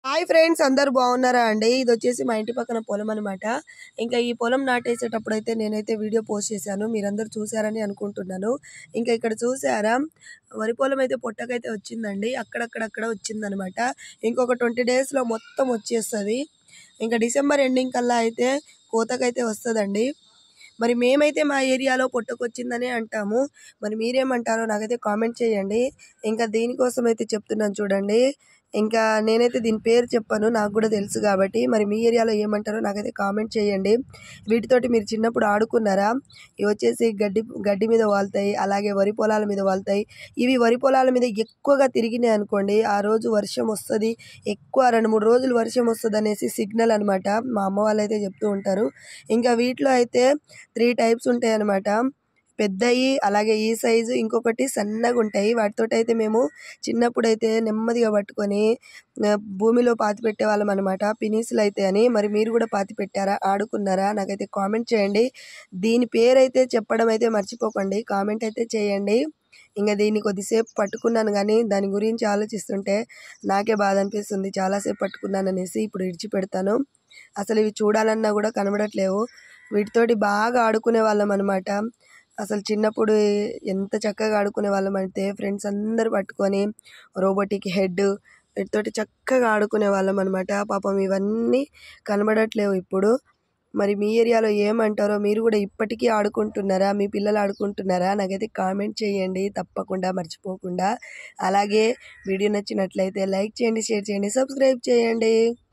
Hi friends, అందరూ బాగున్నారా అండి? ఇది వచ్చేసి మా ఇంటి పక్కన పొలం అనమాట. ఇంకా ఈ పొలం నాటేసేటప్పుడు అయితే నేనైతే వీడియో పోస్ట్ చేశాను, మీరందరూ చూసారని అనుకుంటున్నాను. ఇంకా ఇక్కడ చూసారా, వరి పొలం అయితే పొట్టకైతే వచ్చిందండి, అక్కడక్కడక్కడ వచ్చిందనమాట. ఇంకొక 20 డేస్లో మొత్తం వచ్చేస్తుంది. ఇంకా డిసెంబర్ ఎండింగ్ కల్లా అయితే కోతకైతే వస్తుందండి. మరి మేమైతే మా ఏరియాలో పొట్టకొచ్చిందని అంటాము. మరి మీరేమంటారో నాకైతే కామెంట్ చేయండి. ఇంకా దీనికోసం అయితే చెప్తున్నాను చూడండి. ఇంకా నేనైతే దీని పేరు చెప్పను, నాకు కూడా తెలుసు కాబట్టి. మరి మీ ఏరియాలో ఏమంటారో నాకైతే కామెంట్ చేయండి. వీటితోటి మీరు చిన్నప్పుడు ఆడుకున్నారా? ఇవి వచ్చేసి గడ్డి మీద వాళ్తాయి, అలాగే వరి పొలాల మీద వాళ్తాయి. ఇవి వరి పొలాల మీద ఎక్కువగా తిరిగినాయి అనుకోండి, ఆ రోజు వర్షం వస్తుంది, ఎక్కువ 2-3 రోజులు వర్షం వస్తుంది అనేసి సిగ్నల్ అనమాట. మా అమ్మ వాళ్ళు అయితే చెప్తూ ఉంటారు. ఇంకా వీటిలో అయితే 3 టైప్స్ ఉంటాయి అనమాట. పెద్దయి, అలాగే ఈ సైజు, ఇంకొకటి సన్నగా ఉంటాయి. వాటితోటి అయితే మేము చిన్నప్పుడైతే నెమ్మదిగా పట్టుకొని భూమిలో పాతి పెట్టేవాళ్ళం అనమాట, పినీసులు అయితే అని. మరి మీరు కూడా పాతి పెట్టారా, ఆడుకున్నారా? నాకైతే కామెంట్ చేయండి. దీని పేరైతే చెప్పడం అయితే మర్చిపోకండి, కామెంట్ అయితే చేయండి. ఇంకా దీన్ని కొద్దిసేపు పట్టుకున్నాను, కానీ దాని గురించి ఆలోచిస్తుంటే నాకే బాధ అనిపిస్తుంది. చాలాసేపు పట్టుకున్నాను అనేసి ఇప్పుడు విడిచిపెడతాను. అసలు ఇవి చూడాలన్నా కూడా కనబడట్లేవు. వీటితోటి బాగా ఆడుకునే వాళ్ళం అనమాట. అసలు చిన్నప్పుడు ఎంత చక్కగా ఆడుకునే వాళ్ళం అంటే, ఫ్రెండ్స్ అందరు పట్టుకొని రోబోటిక్ హెడ్ వీటితోటి చక్కగా ఆడుకునే వాళ్ళం అనమాట. పాపం ఇవన్నీ కనబడట్లేవు ఇప్పుడు. మరి మీ ఏరియాలో ఏమంటారో, మీరు కూడా ఇప్పటికీ ఆడుకుంటున్నారా? మీ పిల్లలు ఆడుకుంటున్నారా? నాకైతే కామెంట్ చేయండి తప్పకుండా, మర్చిపోకుండా. అలాగే వీడియో నచ్చినట్లయితే లైక్ చేయండి, షేర్ చేయండి, సబ్స్క్రైబ్ చేయండి.